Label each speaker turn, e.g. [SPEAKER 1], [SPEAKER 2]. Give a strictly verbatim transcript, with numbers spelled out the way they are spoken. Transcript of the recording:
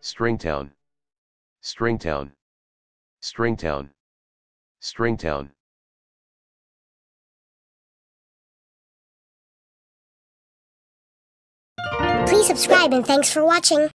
[SPEAKER 1] Stringtown, Stringtown, Stringtown, Stringtown.
[SPEAKER 2] Please subscribe and thanks for watching.